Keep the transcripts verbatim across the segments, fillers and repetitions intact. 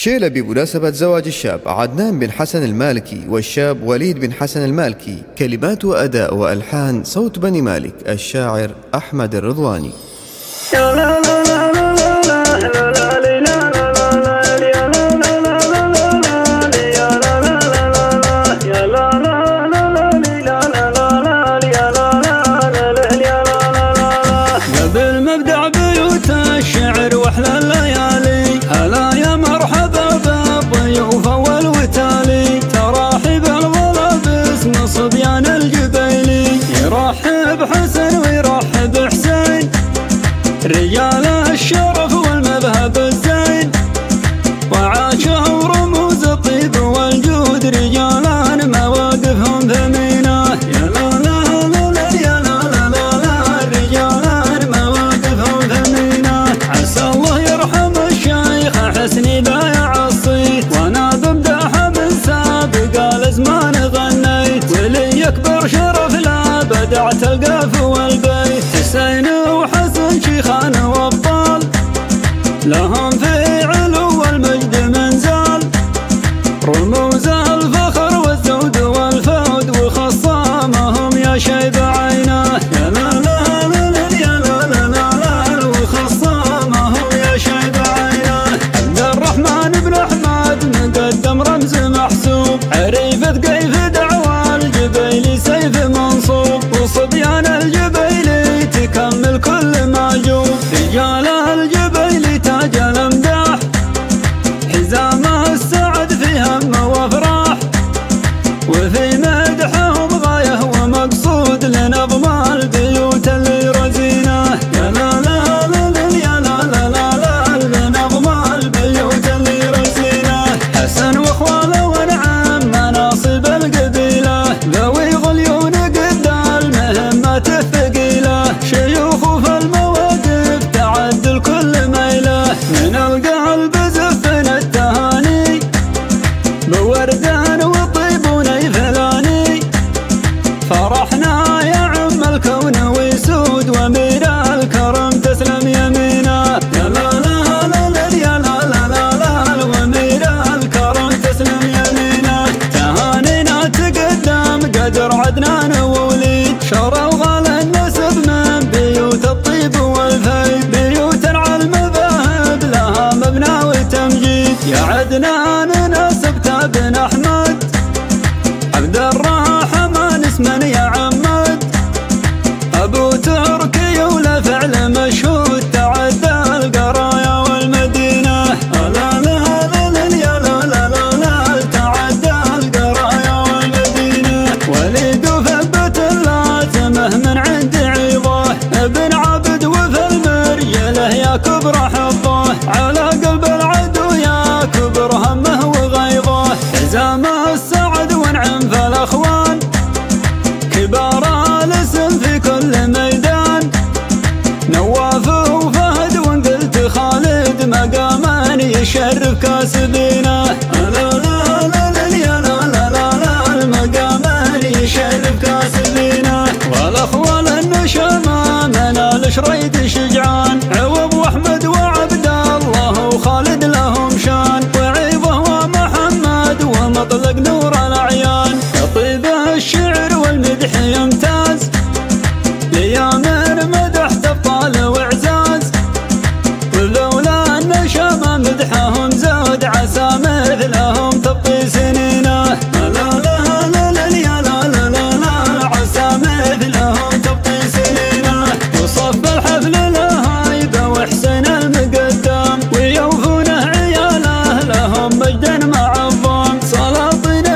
شيلة بمناسبة زواج الشاب عدنان بن حسن المالكي والشاب وليد بن حسن المالكي. كلمات وأداء وألحان صوت بني مالك، الشاعر أحمد الرضواني. قبل مبدأ بيوت الشعر واحلى الليالي، هلا يا مرحبا بالضيوف اول وتالي، تراحب الظلا باسم صبيان الجبيلي، يرحب حسن ويرحب حسين رجال الشرف والمذهب الزين، وعاشوا رموز الطيب والجود رجالان مواقفهم ثمينه. يا لا لا لا لا يا لا لا لا لا الرجالان مواقفهم ثمينه. عسى الله يرحم الشيخ حسني بايع الصيت، وانا بمدحه من سابق الازمان غنيت، ولي يكبر شرف لا بدعت القاف والبيت، حسين وحسن شيخان وابطال لهم في علو والمجد منزال، رموز الفخر والزود والفود وخصامهم يا شيب عينه. يا لا لا لا لا يا لا لا لا لا وخصامهم يا شيب عينه. عبد الرحمن بن احمد مقدم رمز محسوب، عريفة قيف دعوى الجبيلي سيف منصوب، وصبيان الجبيلي تكمل كل معجوب، رجال الجبيلي تاج الامداح، حزام السعد في هم وافراح، وفي مدحهم غايه ومقصود لنظم البيوت اللي رزينه. يا لا لا لا لا يا لا لا لا لا لنظم البيوت اللي رزينه. حسن واخواله ونعم مناصب القبيله، ذوي غليون قد المهمات الثقيله، شيوخ في المواقف تعدل كل ميله، من القلب زفنا التهاني بوردان وطيب ونيفلاني، فرحنا يا عم الكون ويسود ومن الكرم تسلم يمينه. يا لا لا لا لا يا لا لا لا لا ومن الكرم تسلم يمينه. تهانينا تقدم قدر عدنان ووليد، شروا غلا النسب من بيوت الطيب والفيد، بيوت على المذاهب لها مبنى وتمجيد، يا عدنان نسبت بن احمد عبد الرحمن اسما يا عمد، ابو تركي ولا فعل مشهود تعدى القرايا والمدينه. لا لا لا لا يا لا لا لا لا تعدى القرايا والمدينه، وليد وثبت اللازمه من عند عيضه، ابن عبد وفي المرجله يا كبر حظه، على قلب العدو يا كبر همه وغيظه، حزام السعد ونعم في الاخوان كبار الاسم في كل ميدان، نواف وفهد وان قلت خالد مقاما يشرف كاسبينه. لا لا لا لا يا لا لا لا لا المقاما يشرف كاسبينه، والاخوال النشامه منال شريد شجعان، عوض واحمد وعبد الله وخالد لهم شان، وعيضه ومحمد ومطلق نور الاعيان، طيب الشعر والمدح يمتاز ليامر مدحت ابطال واعزاز، ولولا النشامه مدحهم زود عسى مثلهم تبقي سنينه. لا لا لا لا يا لا لا لا لا عسى مثلهم تبقي سنينه، وصف الحفل لهايبه وحسين المقدم، ويوفونه عياله لهم مجد معظم، سلاطين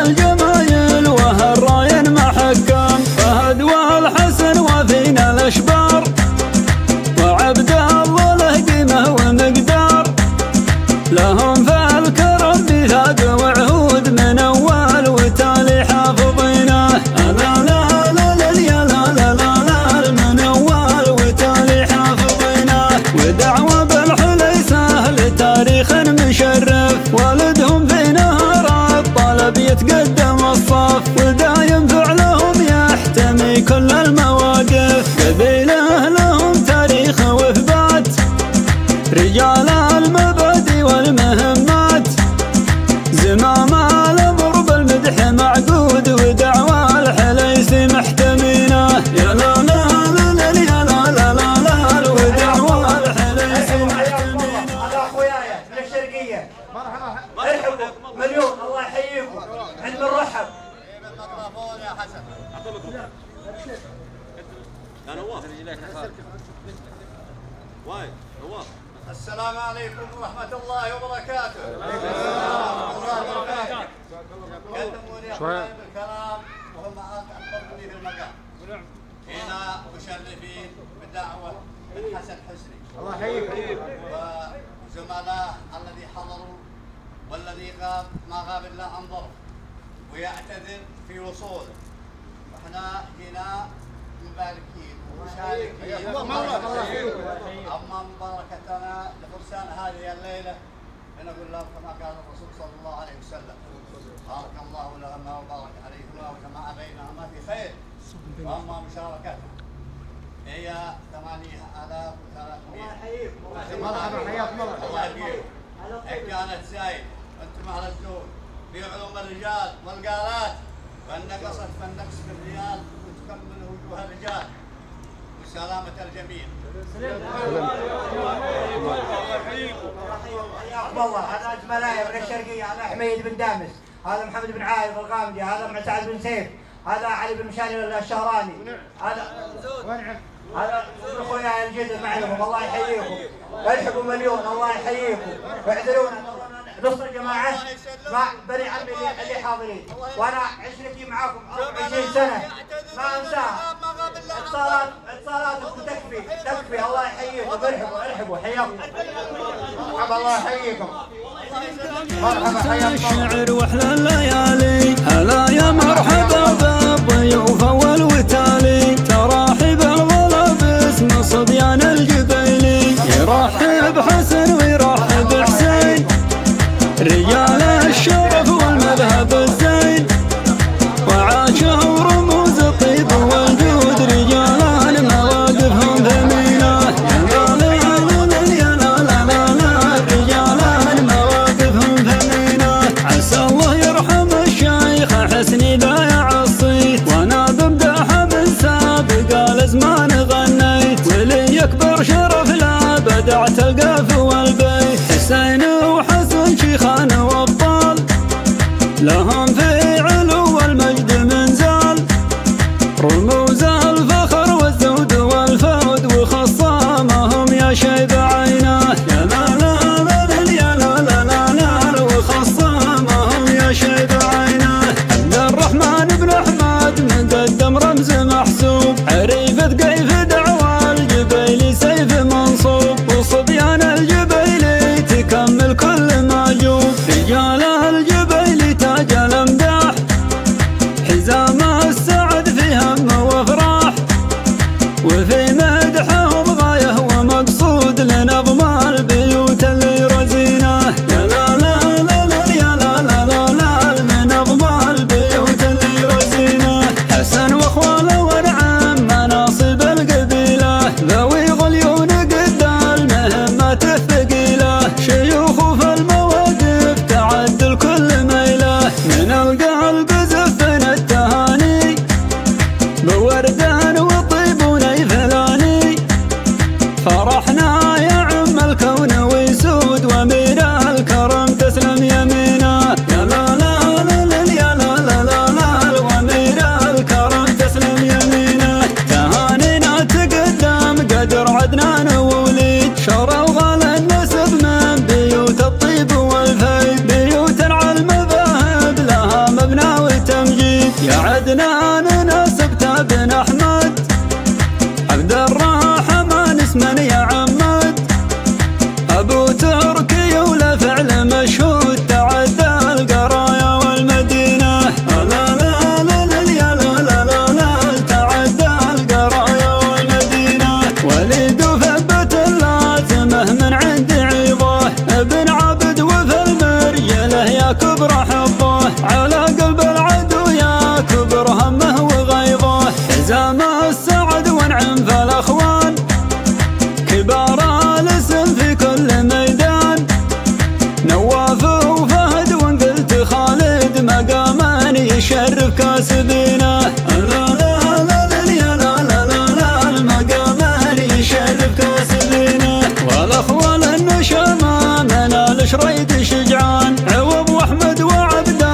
عند بنرحب. الميكروفون يا حسن. اعطوا الميكروفون. يا نواف. وايد نواف. السلام عليكم ورحمة الله وبركاته. ورحمة الله وبركاته. قدموني أخواني بالكرام وهم أفضلوني في المقام. هنا مشرفين بدعوة من حسن حسني. الله يحييكم. وزملاء الذي حضروا والذي غاب ما غاب إلا عن ظرف ويعتذر في وصوله. واحنا جينا مباركين ومشاركين أما مباركتنا لفرسان هذه الليلة فنقول لهم كما قال الرسول صلى الله عليه وسلم: بارك الله لهما وبارك عليهما وجمع بينهما في خير. واما مشاركتنا هي ثمانية آلاف وثلاثمائة. الله يحييكم. مرحبا حياكم الله. الله يحييكم. إن كانت زايد وانتم على الزود في علوم الرجال والقالات وان نقصت فالنقص في الرجال وتكمل وجوه الرجال وسلامة الجميع. حياكم الله. هذا زملائي من الشرقية، هذا حميد بن دامس، هذا محمد بن عايض الغامدي، هذا معتز بن سيف، هذا علي بن مشاني الشهراني، هذا هذا اخويا الجد معلوم. الله يحييكم. الحقوا مليون. الله يحييكم. واعذرونا نص الجماعه مع بني عمي اللي حاضرين، وانا عشرتي معاكم عشرين سنه ما انساها. اتصالات اتصالاتكم تكفي تكفي. الله يحييكم. ارحبوا ارحبوا. حياكم. مرحبا. الله يحييكم. مرحبا. حياكم. الشعر واحلى الليالي. هلا يا مرحبا بالضيوف اول وتالي. تراحب الغلا باسم صبيان الجبيلي. يرحب حسن ويرحب حسين رجال الشرف والمذهب الزين. وعاشوا رموز الطيب والجود رجال مواقفهم ثمينة. يا لا لا يا لا لا لا رجال مواقفهم ثمينة. عسى الله يرحم الشيخ حسني ذا يعصيت. وانا بمدحه من سابق الازمان غنيت. ولي يكبر شرف لا بدعت القاف والبيت. حسين وحسن شيخان وابطال لهم في علو المجد منزال. رموز الفخر والزود والفود وخصامهم يا شيب عينه. يا لا لا لا يا لا لا لا لا وخصامهم يا شيب عينه. عبد الرحمن بن احمد مقدم رمز محسوب. عريفة قيف دعوى الجبيلي سيف منصوب. وصبيان الجبيلي تكمل كل ما جوب. رجال الجبيلي تاج الامداح. حزام السعد في هم وافراح. وفي مدحهم غايه ومقصود لنظم البيوت اللي رزينه. يا لا لا لا يا لا لا لا لنظم البيوت اللي رزينه. حسن واخواله ونعم مناصب القبيله. ذوي غليون قد المهمات الثقيله. شيوخ في المواقف تعدل كل ميله. من القلب زفنا التهاني بوردان وطيب ونيفلاني. فرحنا يا عم الكون ويسود وامير الكرم تسلم يمينه. يا لا لا لا يا لا لا لا وامير الكرم تسلم يمينه. تهانينا تقدم قدر عدنان ووليد. شرى وغلا النسب من بيوت الطيب والفيد. بيوت على المذاهب لها مبنى وتمجيد. يا عدنان نسبته بن احمد. عبد الرحمن اسما يا عمد. ابو تركي ولا فعل مشهود. تعدى القرايا والمدينه. لا لا لا يا لا لا لا تعدى القرايا والمدينه. وليد وثبت اللازمه من عند عيضه. ابن عبد وفي المرجله يا كبر حظه. على قلب العدو يا كبر همه وغيظه. حزام السعد ونعم في الاخوان. كبار الاسم في كل ميدان. نواف وفهد وان قلت خالد مقامان يشرف كاسبينه. لا لا لا يا لا لا لا المقامان يشرف كاسبينه. والاخوان النشامه من الشريد شجعان. عوض واحمد وعبد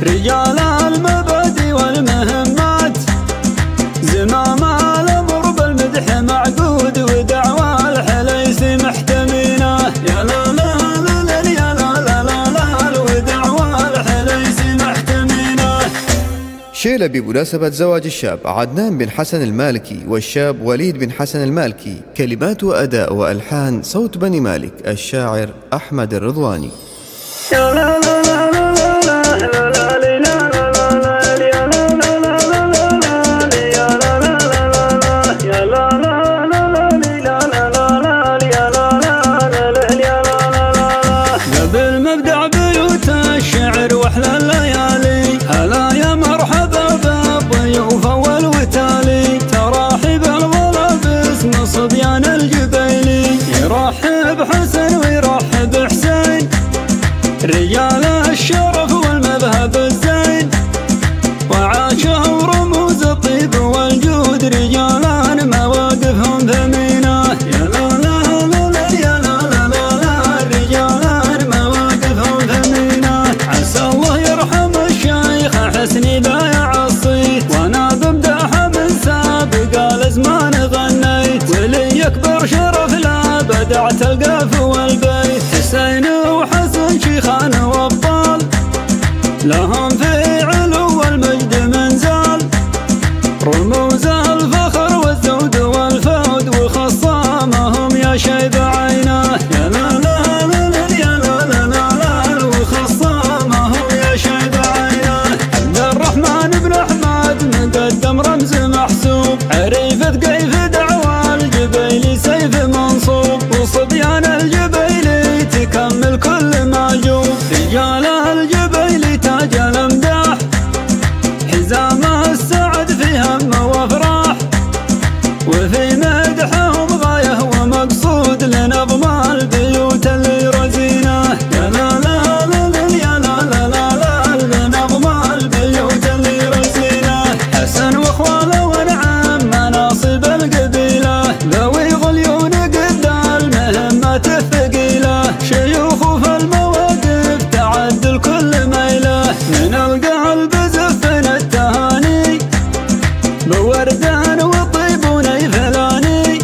رجال المبادئ والمهمات زمام الأمر بالمدح معقود ودعوى الحليس محتمينه يا لا لا لا لا يا لا لا لا لا ودعوى الحليس محتمينه. شيلة بمناسبة زواج الشاب عدنان بن حسن المالكي والشاب وليد بن حسن المالكي. كلمات وأداء وألحان صوت بني مالك الشاعر أحمد الرضواني. يا لا لا لا لا لا لا لا لا واحلى الليالي هلا يا مرحبا بالضيوف اول وتالي تراحب الغلابس من صبيان الجبيلي يرحب حسن ويرحب حسين رجال الشرف والمذهب الزين وعاشوا رموز الطيب والجود رجالان مواقفهم ثمينه يا لا لا لا يا لا لا لا رجالان مواقفهم ثمينه عسى الله يرحم الشيخ حسني لا يعصيه وانا بمدحه من سابق الازمان غنيت ولي اكبر شرف لا بدعت القاف والبيت حسين وحسن شيخان وابطال لهم في علو والمجد منزال رموز الفخر والزود والفود وخصامهم يا شيب عينه يا لا لا لا يا لا لا لا وخصامهم يا شيب عينه. عبد الرحمن بن احمد مقدم رمز محسوب عريفة قيف دعوى الجبيلي سيف منصوب وصبيان الجبيلي تكمل كل ما جوب رجال الجبيلي تاج الامداح حزام السعد في هم وافراح وفي مدحهم غايه ومقصود لنظم البيوت اللي رزينه يا لا لا لا يا لا لا لا لنظم البيوت اللي رزينه. حسن واخواله ونعم مناصب القبيله ذوي غليون قد المهمات الثقيله شيوخ في المواقف تعدل كل ميله من القلب زفنا التهاني بوردان وطيب ونيفلاني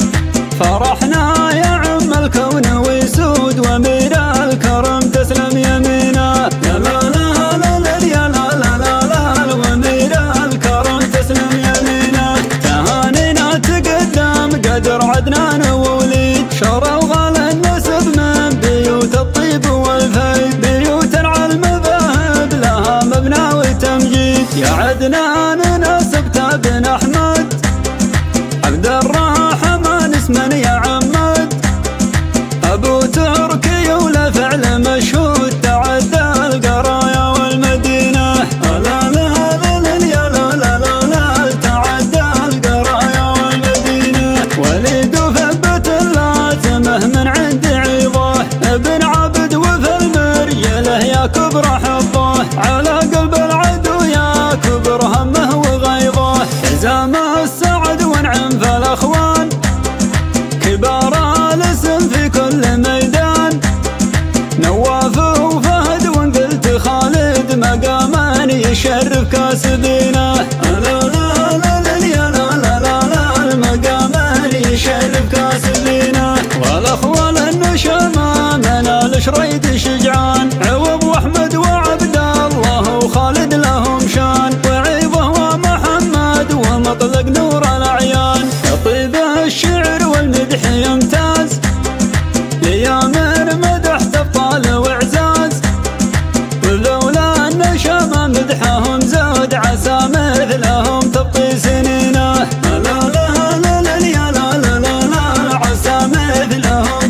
فرحنا يا عم الكون ويسود ومير الكرم تسلم يمينه يا لا لا لا يا لا لا لا لا ومير الكرم تسلم يمينه. تهانينا تقدم قدر عدنان ووليد شروا غالى النسب من بيوت الطيب والفيد بيوت على المذاهب لها مبنى وتمجيد يا عدنان نسبت بن احمد عبد الرحمن اسما يا عمد ابو تركي ولا فعل مشهود تعدى القرايا والمدينه لا لا لا يا لا لا لا تعدى القرايا والمدينه. وليد وثبت اللازمه من عند عيضه ابن عبد وفي المرجله يا كبر حظه على قلب العدو يا كبر همه وغيظه حزام السعد ونعم في الاخوان كبار الاسم في كل ميدان نواف وفهد وان قلت خالد مقاما يشرف كاسبينه لا لا لا يا لا لا لا مقاما يشرف كاسبينه. والاخوال النشامه منال شريد شجعان عوض واحمد وعبد الله وخالد لهم شان وعيضه ومحمد ومطلق نور الاعيان طيب الشعر والمدح يمتاز ليام مدحت ابطال واعزاز ولولا النشامه مدحهم زود عسى مثلهم تبقي سنينه لا لا لا يا لا لا لا عسى مثلهم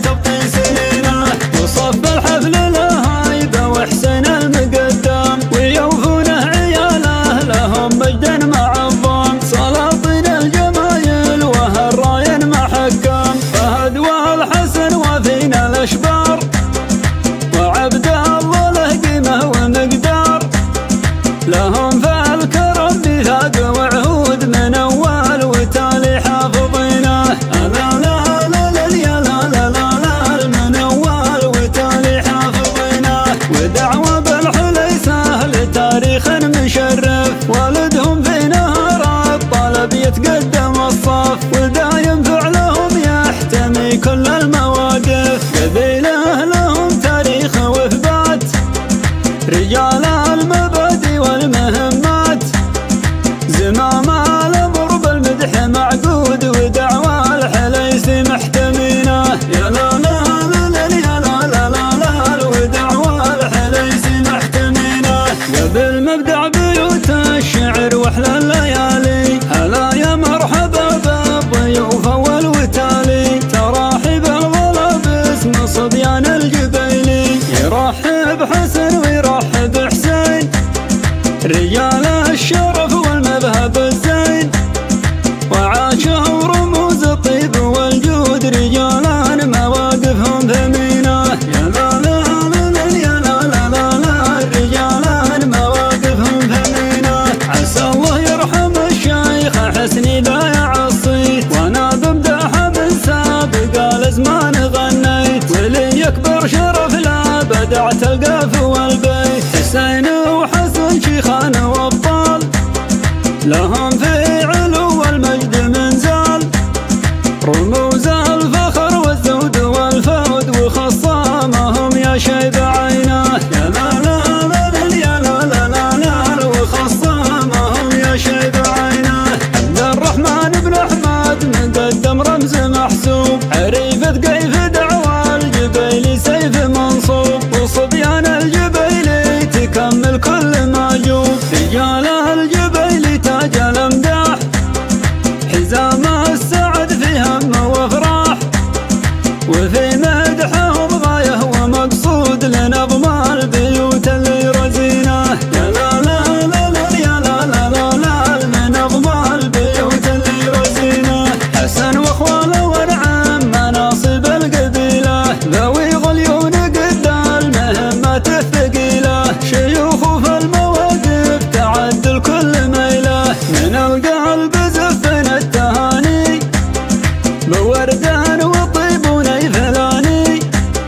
مبدع بيوت الشعر واحلى الليالي. هلا يا مرحبا بالضيوف اول وتالي، تراحب الغلا باسم صبيان الجبيلي. يرحب حسن ويرحب حسين، رجال الشرف والمذهب الزين، وعاشوا رموز الطيب والجود، رجالان مواقفهم ثمينة. يا لا لا لا يا لا لا لا لا، رجالان مواقفهم ثمينة. عسى الله يرحم الشيخ حسني لا يعصي، وانا بمدحه من سابق الازمان غنيت، ولي يكبر شرف لا بدعت القاف والبيت. حسين وحسن شيخان وابطال، لهم في علو والمجد منزال، رموز الفخر والزود والفود، وخصامهم يا شيب عينه. يا لا لا لا يا لا لا لا لا، وخصامهم يا شيب عينه. عبد الرحمن بن احمد من قدم رمز محسوب، عريفة قيف دعوى الجبيلي سيف منصوب، وصبيان الجبيلي تكمل كل ما جوب. رجال الجبيلي تاج الامداح، حزام السعد في هم وافراح، وفي مدحهم غايه ومقصود لنظم البيوت اللي رزينه. يا لا لا لا يا لا لا لا لا، لنظم البيوت اللي رزينه. حسن واخواله ونعم مناصب القبيله، ذوي غليون قد المهمات الثقيله، شيوخ في المواقف تعدل كل ميله. من القلب زفنا التهاني بوردان وطيب ونيفلاني،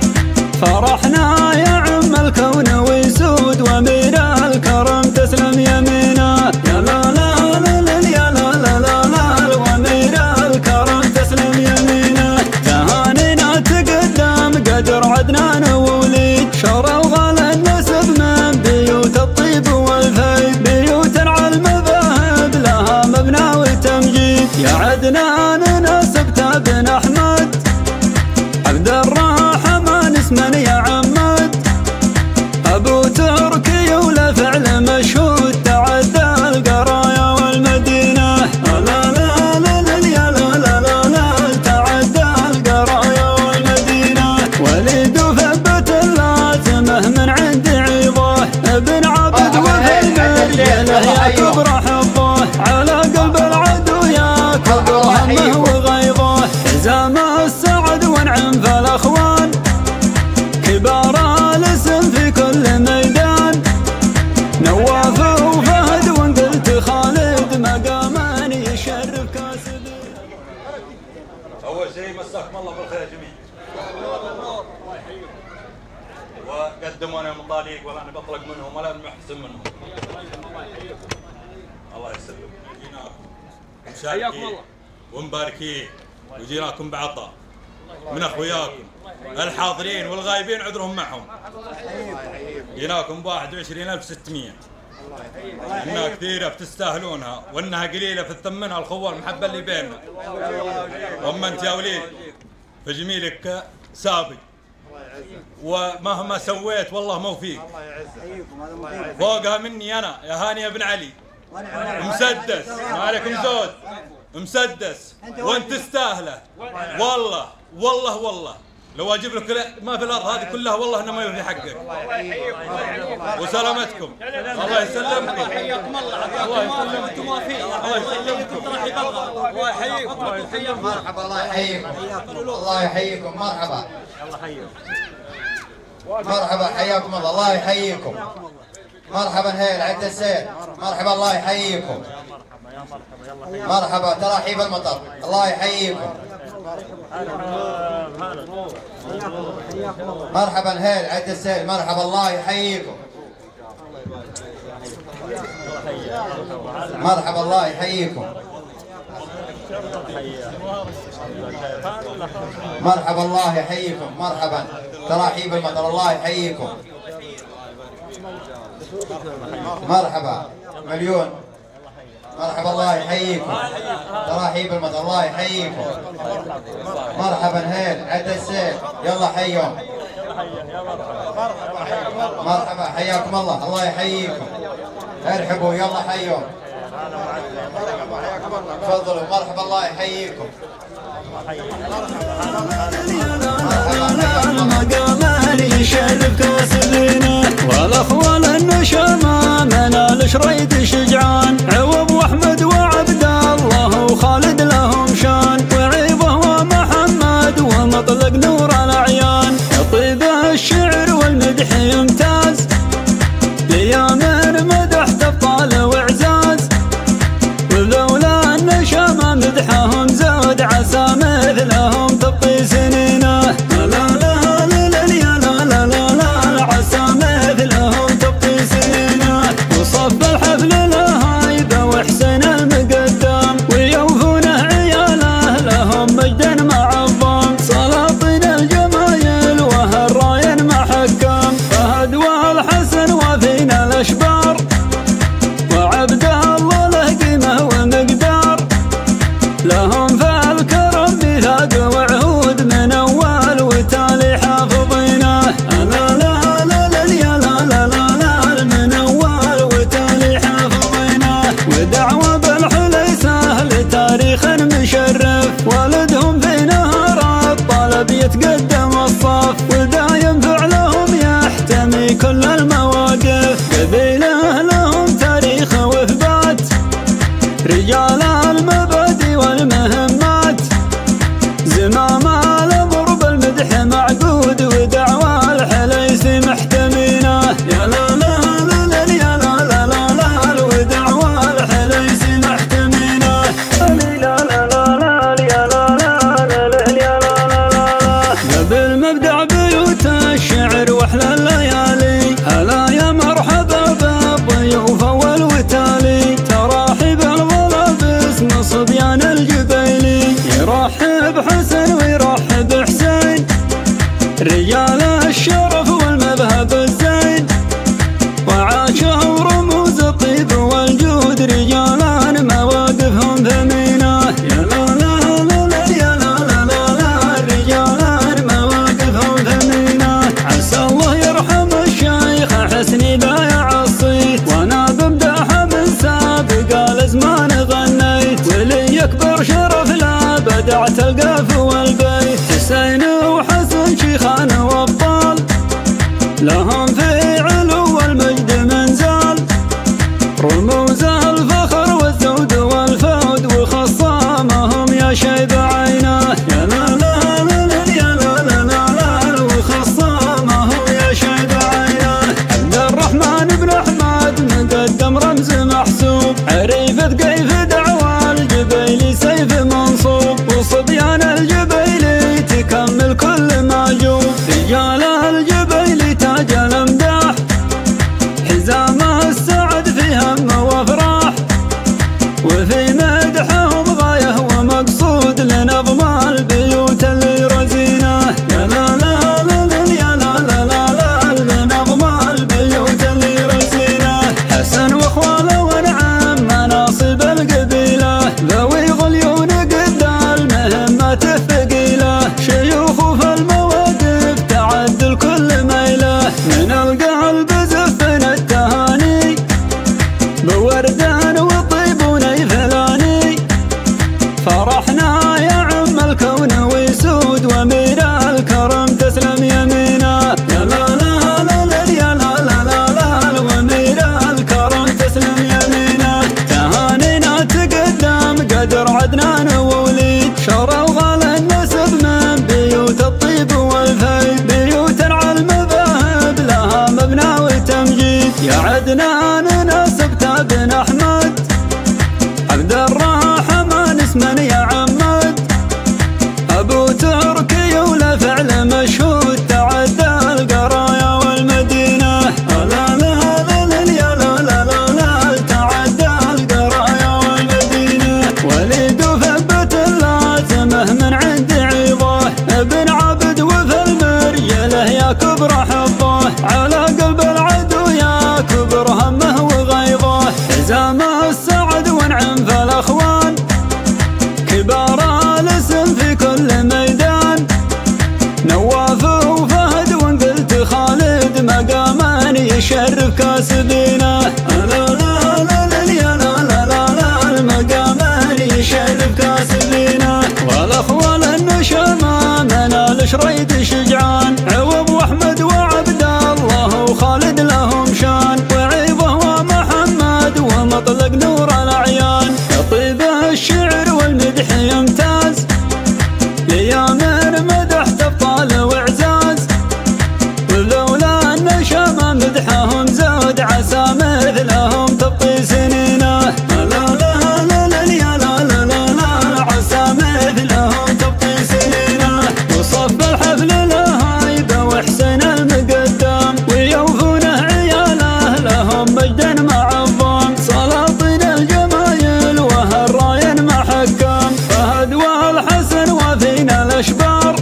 فرحنا يا عم الكون ويسود، وامير الكرم تسلم يمينه. يا لا لا لا يا لا لا لا لا، وامير الكرم تسلم يمينه. تهانينا تقدم قدر عدنان ووليد، شرى وغلا النسب من بيوت الطيب والفيد، بيوت على المذاهب لها مبنى وتمجيد. يا عدنان نسبت بن احمد، عبد الرحمن اسما يا عمد، ابو تركي ولا فعل مشهود، تعدى القرايا والمدينه. لا لا لا يا لا لا لا لا، تعدى القرايا والمدينه. وليد وثبت اللازمه من عند عيضه، ابن عبد وفي المريله يا كبر حبه، على قلب العدو يا كبر همه وغيظه. حزام السعد ونعم في الاخوان، كبار الاسم في كل ميدان، نواف وفهد وان قلت خالد مقاما يشرف كاسب. اول شيء مساكم الله بالخير يا جميع، وقدموا انا مطاليق ولا انا بطلق منهم ولا محسن منهم. الله يسلمك. جيناكم مشاركين ومباركين، وجيناكم بعطاء من اخوياكم الحاضرين والغايبين عذرهم معهم. جيناكم ب واحد وعشرين ألف وستمئة، انها كثيره بتستاهلونها، وانها قليله فتثمنها الخوه المحبه اللي بيننا. اما انت يا وليد فجميلك سابق، ومهما سويت والله موفيق. فوقها مني انا يا هاني بن علي، مسدس ما عليكم زود، مسدس وانت تستاهله. والله والله والله لو اجيب لك ما في الارض هذه كلها والله انه ما يوفي حقك. وسلامتكم الله يسلمكم. حياكم الله. الله يسلمكم. انتم موافقين. الله يسلمكم. الله يحييكم. الله يحييكم. مرحبا. الله يحييكم. الله يحييكم. مرحبا. الله يحييكم. مرحبا حياكم الله. الله يحييكم. مرحبا هيل عد السير. مرحبا الله يحييكم. مرحبا تراحيب المطر. الله يحييكم. مرحبا هيل عد السير. مرحبا الله يحييكم. مرحبا الله يحييكم. مرحبا الله يحييكم. مرحبا تراحيب المطر. الله يحييكم. مرحبا مليون. مرحبا الله يحييكم. تراحيب المطر. الله يحييكم. مرحبا هيل عد السير. يلا حيهم. مرحبا حياكم الله. الله يحييكم. ارحبوا يلا حيوا. تفضلوا مرحبا الله يحييكم. المقام يشرف كاسبينه والاخوال النشامه منال شريد شجعان عوض واحمد وعبد الله وخالد لهم شان وعيبه ومحمد ومطلق نور الاعيان طيب الشعر والمدح يمتاز ليامن مدح تبطال واعزاز ولولا النشامه مدحهم زاد عسى مثلهم تبقي سنينه لا لا لا لا يا لا لا لا لا عسى مثلهم تبقي سنينه وصف الحفل له هيبه وحسن المقدم ويوفونه عياله لهم مجدا معظم سلاطين الجمايل وهالراين محكم فهد والحسن وفينا الاشبار وعبد الله له قيمه ومقدار لهم في الكرم ميثاق وعهود من اول وتالي حافظينه لا لا لا لا يا لا لا لا لا من اول وتالي حافظينه ودعوه بالحليسه لتاريخ مشرف والدهم في نهار الطلب يتقدم الصف ودايم فعلهم يحتمي كل المواقف قبيله لهم تاريخ واثبات رجال المبادئ والمهمات زمام الامر بالمدح معقود ودعوى الحليس محتمينه يا لا لا لا لا يا لا لا لا لا ودعوى الحليس محتمينه لا لا لا لا يا لا لا لا يا لا لا لا قبل مبدع بيوت الشعر واحلى الليالي هلا يا مرحبا بالضيوف اول وتالي تراحب الغلا باسم صبيان الجبيلي يرحب حسن ويرحب حسين رجال الشرف والمذهب الزين وعاشوا رموز الطيب والجود رجالان مواقفهم ثمينه يا لا لا لا لا يا لا لا لا لا رجالان مواقفهم ثمينه عسى الله يرحم الشيخ حسني لا يعصيت وانا بمدحه من سابق الازمان غنيت ولي يكبر شرف لا بدعت القاف والبيت حسين وحسن شيخان وابطال لهم في علو والمجد منزال رموز الفخر والزود والفود وخصامهم يا شيب عينه يا لا لا لا لا يا لا لا لا لا وخصامهم يا شيب عينه عبد الرحمن بن احمد مقدم رمز محسوب عريفة قيف دعوى الجبيلي سيف منصوب وصبيان الجبيلي تكمل كل معجوب رجال الجبيلي تاج الامداح حزام السعد في هم وافراح وفي مدحهم غايه ومقصود لنظم البيوت اللي رزينه يا لا لا لا لا يا لا لا لا لا لنظم البيوت اللي رزينه حسن واخواله ونعم مناصب القبيله ذوي غليون قد المهمات الثقيله شيوخ في المواقف تعدل كل ميله من القلب زفنا التهاني بوردان وطيب ونيفلاني فرحنا يا عم الكون ويسود ومن الكرم تسلم يمينه يا لا لا لا لا يا لا لا لا لا ومن الكرم تسلم يمينه تهانينا تقدم قدر عدنان ووليد شروا غلا النسب من بيوت الطيب والفيد بيوت على المذاهب لها مبنى وتمجيد يا عدنان نسبت بن احمد الشريد شجعان، عوض واحمد وعبد الله وخالد لهم شان، وعيضه ومحمد ومطلق نور الأعيان. طيب الشعر والمدح يمتاز ليامر مدح تبطال واعزاز، ولولا ان شام مدحهم زود عسى مثلهم تبقي سنينه. لا لا لا لا يا لا لا لا لا عسى مثلهم تبقي سنينه. وصف الحفل له هيبه وحسن المقدم، ويوفونه عياله لهم مجد معظم. سلاطين الجمايل وهالراين محكم، فهد والحسن وفينا الاشبار،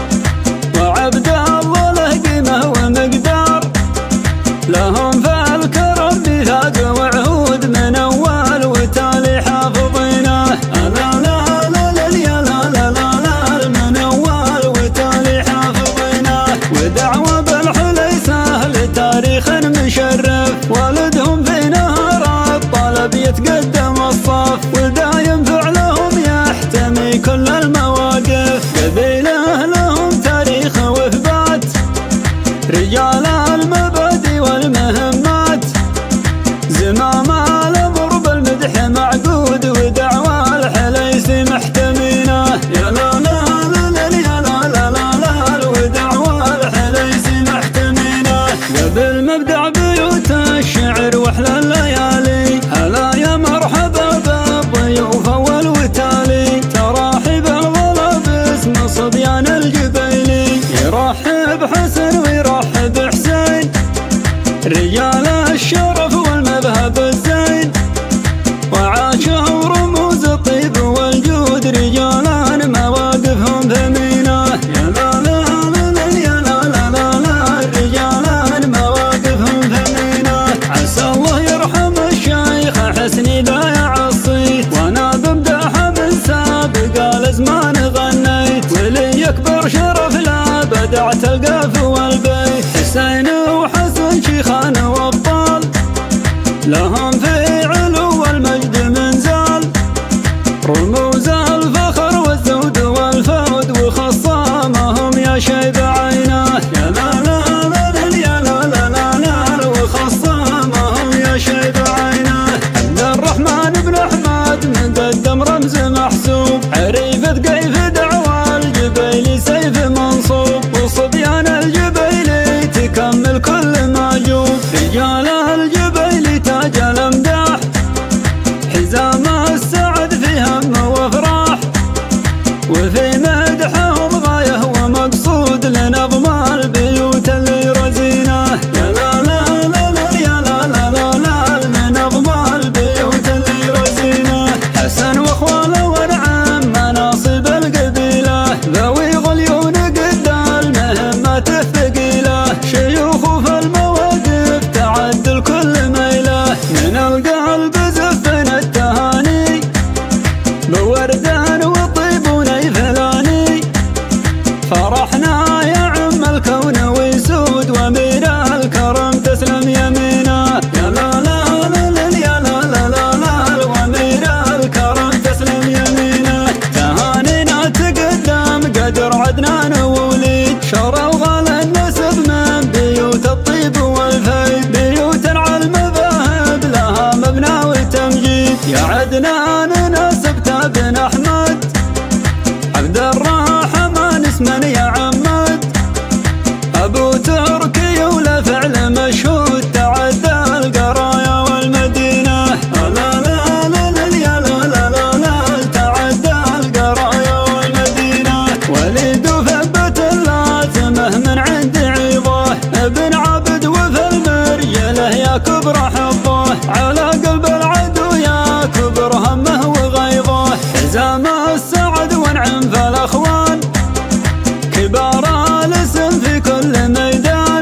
وعبد الله له قيمه ومقدار. لهم في الكرم ميثاق وعهود من اول وتالي حافظينه. لا لا لا لا يا لا لا لا لا من اول وتالي حافظينه. ودعوه بالحليسه لتاريخ مشرف، والدهم في نهار الطلب يتقدم الصف، ودايم فعلهم يحتمي كل المواقف. قبيله لهم تاريخ واثبات، رجال المبادئ والمهمات، زمام الامر بالمدح معقود، ودعوى الحليس محتمينه. يا لا لا لا لا يا لا لا لا لا ودعوى الحليس محتمينه. قبل مبدع بيوت الشعر واحلى الليالي، هلا يا مرحبا بالضيوف اول وتالي. تراحب الغلا باسم صبيان الجبيلي، يرحب حسن ويرحب حسين، رجال الشرف والمذهب الزين، وعاشوا رموز الطيب والجود، رجالان مواقفهم ثمينه. يا لا لا لا يا لا لا لا لا رجالان مواقفهم ثمينه. عسى الله يرحم الشيخ حسني لا يعصيت، وانا بمدحه من سابق الازمان غنيت، ولي يكبر شرف لا بدعت القاف والبيت. حسين وحسن شيخان وابطال، لهم في علو والمجد منزال، رموز الفخر والزود والفود، وخصامهم يا شيب عينه. يا لا لا لا يا لا لا لا لا وخصامهم يا شيب عينه. عبد الرحمن بن احمد مقدم رمز محسوب، عريفة قيف دعوى الجبيلي سيف منصوب، وصبيان الجبيلي تكمل كل معجوب. رجال الجبيلي تاج الامداح، حزام السعد في هم وافراح، وفي مدحهم غايه ومقصود لنظم البيوت اللي رزينه. يا لا لا لا لا يا لا لا لا لا لنظم البيوت اللي رزينه. حسن واخواله ونعم مناصب القبيله، ذوي غليون قد المهمات الثقيله، شيوخ في المواقف تعدل كل ميله. من القلب زفنا التهاني بوردان وطيب ونيفلاني، فرحنا يا عم الكون ويسود، وامير الكرم تسلم يمينه. يا لا لا لا لا يا لا لا لا لا وامير الكرم تسلم يمينه. تهانينا تقدم قدر عدنان ووليد، شرى وغلا النسب من بيوت الطيب والفيد، بيوت على المذاهب لها مبنى وتمجيد. يا عدنان نسبت بن احمد، عبد الرحمن اسما يا عمد، ابو تركي ولا فعل مشهود، تعدى القرايا والمدينه. لا لا لا لا يا لا لا لا لا تعدى القرايا والمدينه. وليد وثبت اللازمه من عند عيضه، ابن عبد وفي المرجله يا كبر حظه، على قلب العدو يا كبر همه وغيظه. حزام السعد ونعم في الاخوان، كبار الاسم في كل ميدان،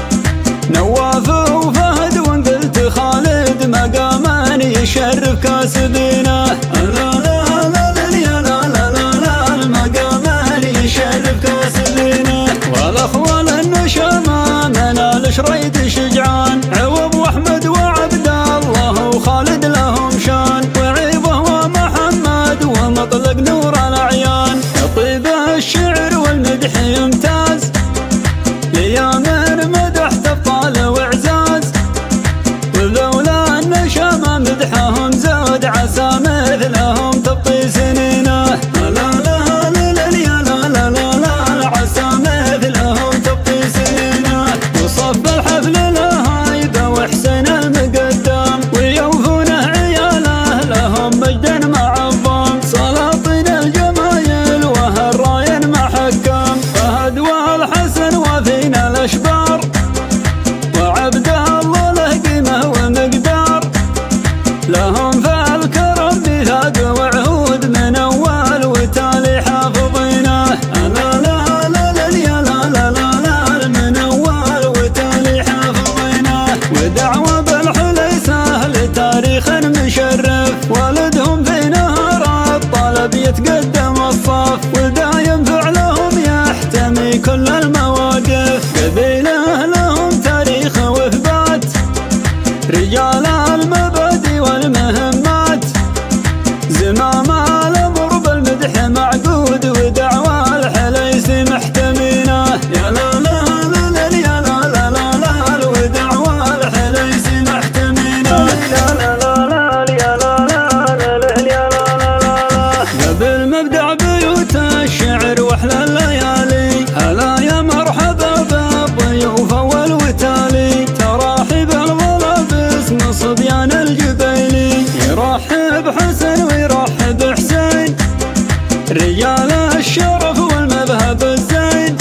نواف وفهد وانقلت خالد مقاما يشرف كاسبينه. لا لا لا لا يا لا لا لا لا المقاما يشرف كاسبينه. والاخوال النشامه من الشريد شجعان، عوض واحمد وعبد الله وخالد لهم شان، وعيضه ومحمد ومطلق نور الاعيان. طيب الشعر والمدح يمتاز لهم في الكرم ميثاق وعهود من أول وتالي حافظينه. لا لا لا لا يا لا لا لا من أول وتالي حافظينه. ودعوة بالحليسة لتاريخ مشرف ولدهم في نهر الطلب يتقدم الصف ودايم فعلهم يحتمي كل المواقف. قبيله لهم تاريخ وإثبات رجال المبادئ والمهمات زمام الأمر بالمدح معقود ودعوى الحليس محتمينه. يا لا لا لا لا يا لا لا لا لا ودعوى الحليس محتمينه. يا لا لا لا يا لا لا لا يا لا لا لا. قبل مبدع بيوت الشعر واحلى الليالي هلا يا مرحبا بالضيوف اول وتالي. تراحب الغلا باسم صبيان الجبيلي يرحب حسن ويرحب حسين رجال الشرف والمذهب الزين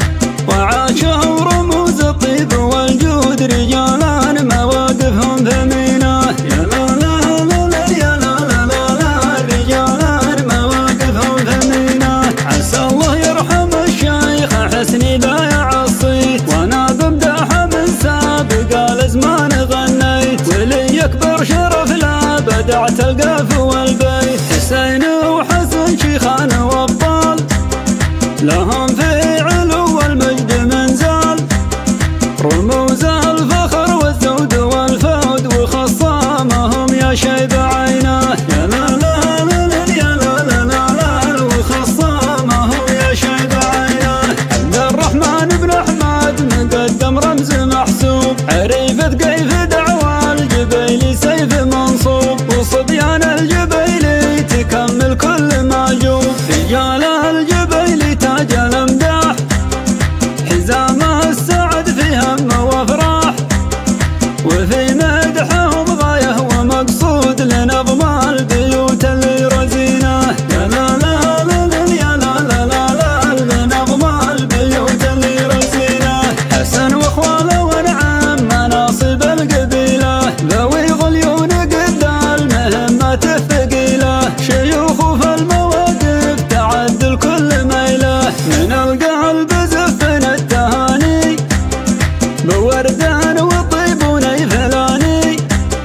وعاشوا رموز الطيب والجود رجالان مواقفهم ثمينه. يا لا لا لا لا يا لا لا لا لا رجالان مواقفهم ثمينه. عسى الله يرحم الشيخ حسني لا يعصي وانا بمدحه من سابق الازمان غنيت ولي اكبر شرف لا بدعت القاف والبيت. حسين وحسن شيخان وابطال لهم في علو والمجد منزال رموز الفخر والزود والفود وخصامهم يا شيب عينه. يا لا لا لا لا يا لا لا لا لا وخصامهم يا شيب عينه. عبد الرحمن بن احمد مقدم رمز محسوب عريفة كيف دعوى الجبيلي سيف منصوب وصبيان الجبيلي تكمل كل معجوب. رجال الجبيلي تاج الامداح حزام السعد في هم وافراح وفي مدحهم غايه ومقصود لنظم البيوت اللي رزينه. يا لا لا لا لا يا لا لا لا لا لنظم البيوت اللي رزينه. حسن واخواله ونعم مناصب القبيله ذوي غليون قد المهمات الثقيله شيوخ في المواقف تعدل كل ميله. من القلب زفنا التهاني بوردان وطيب ونيفلاني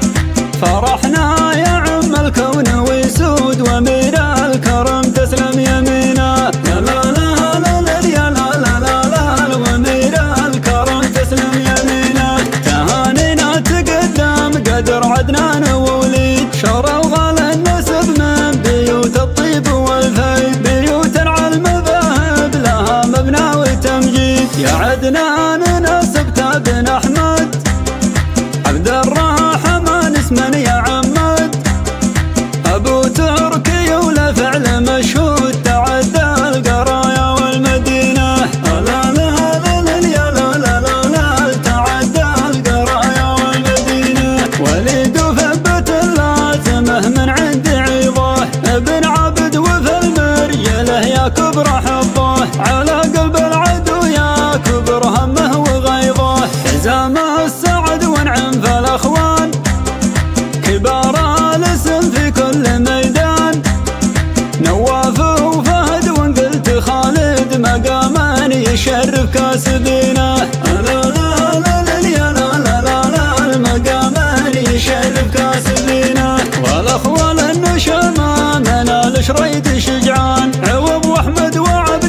فرحنا يا عم الكون ويسود ومير الكرم تسلم يمينه. يا لا لا لا لا يا لا لا لا لا ومير الكرم تسلم يمينه. تهانينا تقدم قدر عدنان ووليد شروا غالى النسب من بيوت الطيب والفيد بيوت على المذاهب لها مبنى وتمجيد. يا عدنان نسبته بن احمد عبد الرحمن اسما يا عمد ابو تركي ولا فعل مشهود تعدى القرايا والمدينه. لا لا لا لا يا لا لا لا لا تعدى القرايا والمدينه. وليد وثبت اللازمه من عند عيضه ابن عبد وفي المرجله يا كبر حظه على قلب العدو يا كبر همه وغيظه. حزام السعد ونعم في الاخوان كبار الاسم في كل ميدان نواف وفهد وان قلت خالد مقاما يشرف كاسبينه. لا لا لا لا يا لا لا لا لا المقاما يشرف كاسبينه. والاخوال النشامه من الشريد شجعان عوب واحمد وعبد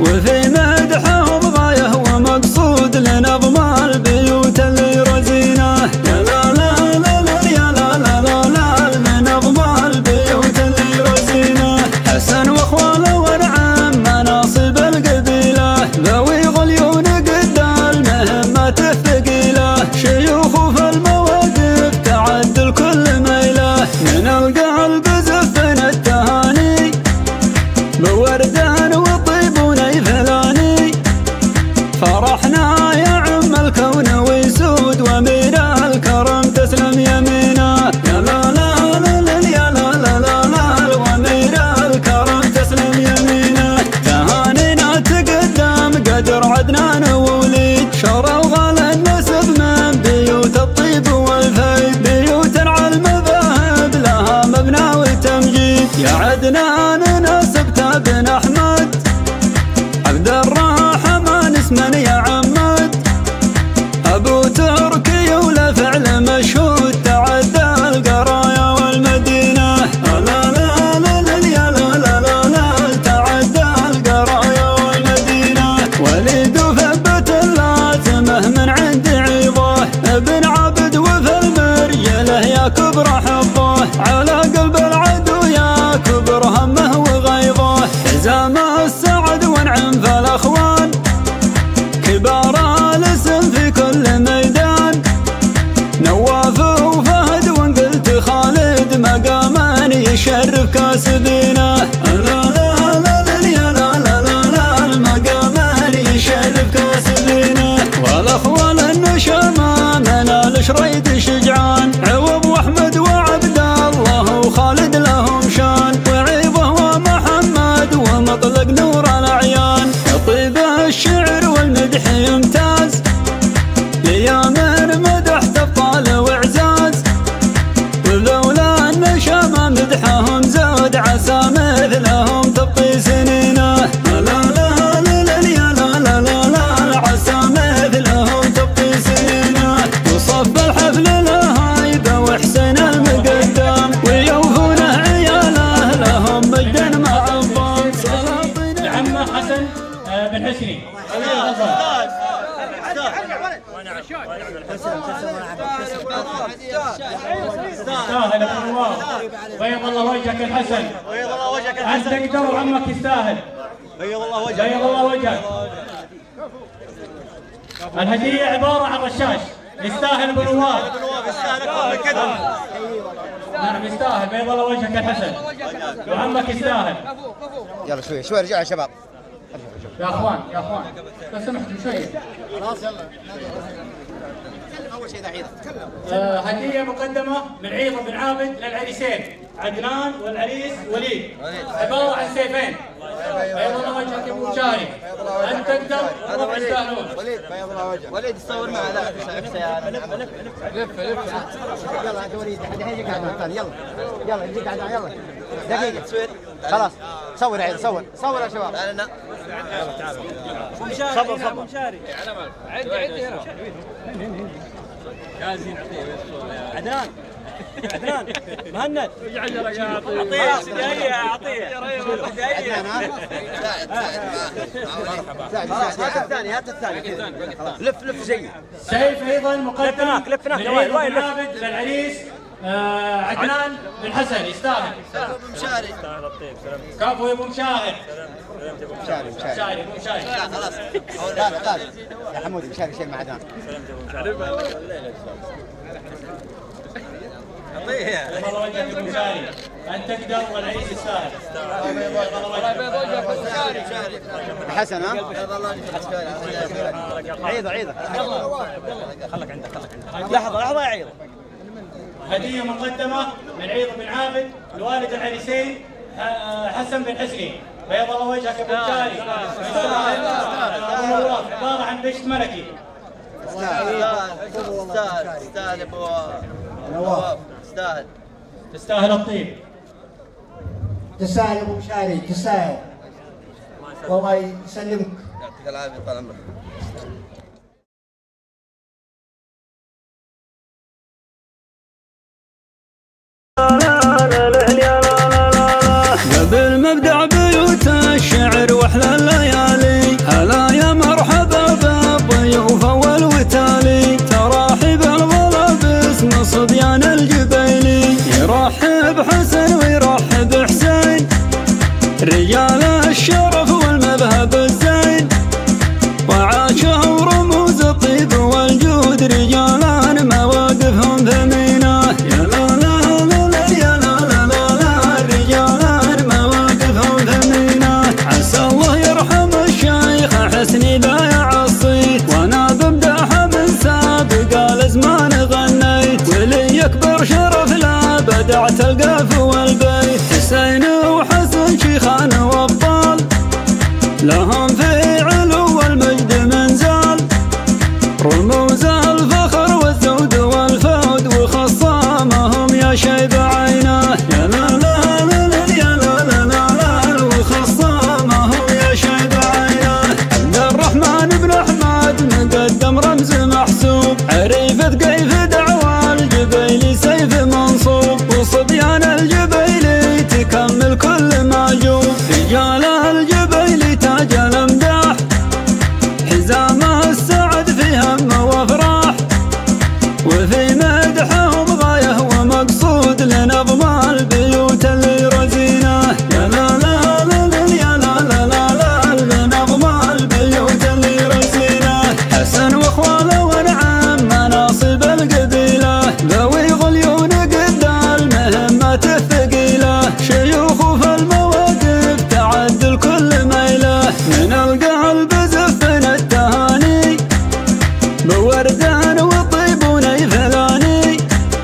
وفي مدحهم غاية ومقصود لنظم البيوت اللي رزيناه. يا لا لا لا لا يا لا لا لا لا لنظم البيوت اللي رزيناه. حسن واخواله ونعم مناصب القبيله، ذوي غليون قد المهمات الثقيله، شيوخ في المواقف تعدل كل ميله. من القلب زفنا التهاني بوردان وطيب ونيفلاني، فرحنا يا عم الكون ويسود ومن الكرم تسلم يمينا. يا لا لا لا لا يا لا لا لا لا ومن الكرم تسلم يمينا. تهانينا تقدم قدر عدنان ووليد، شرى وغالى النسب من بيوت الطيب والفيد، بيوت على المذاهب لها مبنى وتمجيد. يا عدنان نسبته بن احمد عبد الرحمن اسما يا عمد، ابو تركي ولا فعل مشهود تعدى القرايا والمدينه. لا لا لا لا يا لا لا لا لا تعدى القرايا والمدينه. وليد وثبت اللازمه من عند عيضه، ابن عبد وفي المرجله يا كبر حظه، على قلب العدو يا كبر همه وغيظه. حزام السعد ونعم في الاخوان، كبار الاسم في كل ميدان، نواف وفهد وان قلت خالد مقاما يشرف كاسبينه. لا لا لا لا يا لا لا لا لا المقاما يشرف كاسبينه. والاخوان النشامه من الشريد شجعان، عوض واحمد وعبد الله وخالد لهم شان، وعيضه ومحمد ومطلق نور الاعيان. طيب الشعر والمدح يمتاز، ليامن مدح تبطال واعزاز، ولولا النشامه مدحهم زود عسى مثلهم تبقي سنينه. لا لا لا لا يا لا لا لا لا عسى مثلهم تبقي سنينه. وصف الحفل الهايبه وحسين المقدم، ويوفونه عياله لهم مجدا مع الضم. لعمه حسن بن حسني. يستاهل ابو نواف، بيض الله وجهك الحسن، بيض الله وجهك انت تقدر وعمك يستاهل. بيض الله وجهك، بيض الله وجهك. الهديه عباره عن رشاش، يستاهل ابو نواف. يستاهل اكثر من كذا. نعم يستاهل، بيض الله وجهك الحسن، وعمك يستاهل. يلا شوي شوي رجع يا شباب. يا اخوان يا اخوان لو سمحتوا شويه. خلاص يلا. اول شيء دحين آه هديه مقدمه من عيض بن عابد للعريسين عدنان والعريس وليد، عباره عن سيفين. بيض الله وجهك يا ابو شاري، انت تقدر والله يستاهلون. وليد بيض الله وجهك. وليد تصور معه. لا لف لف يلا انت وليد الحين يجيك عدنان الثاني. يلا يلا يجيك عدنان. يلا دقيقه خلاص. صور يا عيد صور صور يا شباب. لا لا صبر صبر. عد عد هنا. جاهزين. عدنان عدنان مهند اعطيه اعطيه اعطيه عدنان ها. ساعد ساعد هات الثاني هات الثاني كذا. لف لف زي سيف ايضا مقدم لف هناك من عيض بن عابد للعريس آه عدنان بن حسن، يستاهل. مشاري كفو يا ابو مشاهد. مشاري مشاري ابو مشاري. خلاص قال قال يا حمودي مشاري شيء مع عدنان. بيض الله وجهك يا ابو مشاري، انت تقدر والعريس يستاهل. بيض الله وجهك. حسن ها. عيضه عيضه. خلك عندك خلك عندك. لحظه لحظه يا عيض. هديه مقدمه من عيض بن عابد لوالد العريسين حسن بن حسني. بيض الله وجهك يا ابو مشاري، يستاهل. ابو نواف عباره عن بشت ملكي. تستاهل تستاهل ابو نواف تستاهل. تستاهل الطيب. تستاهل ابو مشاري تستاهل، والله يسلمك. يعطيك العافيه طال عمرك. قبل مبدع بيوت الشعر واحلى الليالي، لهم في علو المجد منزال، رموز الفخر والزود والفود وخصامهم يا شيب عينه. يا لا لا لا لا يا لا لا لا لا وخصامهم يا شيب عينه. عبد الرحمن بن احمد مقدم رمز محسوب، عريفة قيف دعوى الجبيلي سيف منصوب، وصبيان الجبيلي تكمل كل معجوب. رجال الجبيلي تاج الامداح، حزام السعد في هم وافراح، وفي مدحهم غايه ومقصود لنظم البيوت اللي رزينه. يا لا لا لا لا يا لا لا لا لا لنظم البيوت اللي رزينه. حسن واخواله ونعم مناصب القبيله، ذوي غليون قد المهمات الثقيله، شيوخ في المواقف تعدل كل ميله. من القلب زفنا التهاني بوردان وطيب ونيفلاني،